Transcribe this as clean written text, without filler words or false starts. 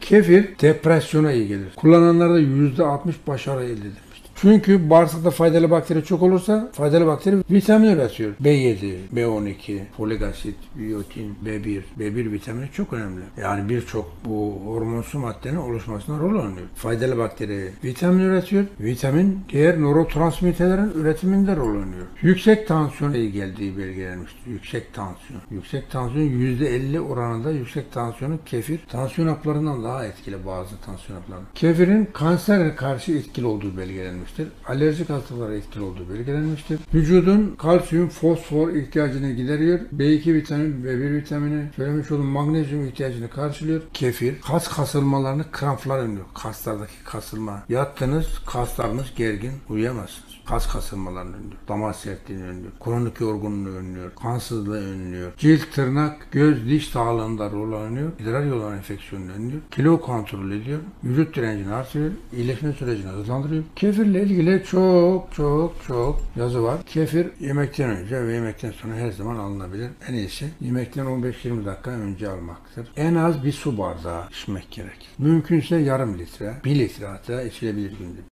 Kefir depresyona iyi gelir. Kullananlarda %60 başarı elde edilir. Çünkü bağırsakta faydalı bakteri çok olursa faydalı bakteri vitamin üretiyor. B7, B12, folik asit, biyotin, B1. B1 vitamini çok önemli. Yani birçok bu hormonsu maddenin oluşmasına rol oynuyor. Faydalı bakteri vitamin üretiyor. Vitamin diğer nörotransmitterlerin üretiminde rol oynuyor. Yüksek tansiyona iyi geldiği belgelenmiştir. Yüksek tansiyon. Yüksek tansiyon %50 oranında yüksek tansiyonu kefir tansiyon haplarından daha etkili bazı tansiyon haplarından. Kefirin kansere karşı etkili olduğu belgelenmiştir. Alerjik hastalıklara etkili olduğu belgelenmiştir. Vücudun kalsiyum, fosfor ihtiyacını gideriyor. B2 vitamini, B1 vitamini, söylemiş olduğum magnezyum ihtiyacını karşılıyor. Kefir, kas kasılmalarını, kramplar önlüyor. Kaslardaki kasılma. Yattınız, kaslarınız gergin, uyuyamazsınız. Kas kasılmalarını önlüyor. Damar sertliğini önlüyor. Kronik yorgunluğu önlüyor. Kansızlığı önlüyor. Cilt, tırnak, göz, diş sağlığında rol oynuyor. İdrar yolları enfeksiyonunu önlüyor. Kilo kontrol ediyor. Vücut direncini artırıyor. İyileşme sürecini hızlandırıyor. Kefirle ilgili çok yazı var. Kefir yemekten önce ve yemekten sonra her zaman alınabilir. En iyisi yemekten 15-20 dakika önce almaktır. En az bir su bardağı içmek gerekir. Mümkünse yarım litre, 1 litre hatta içilebilir günde.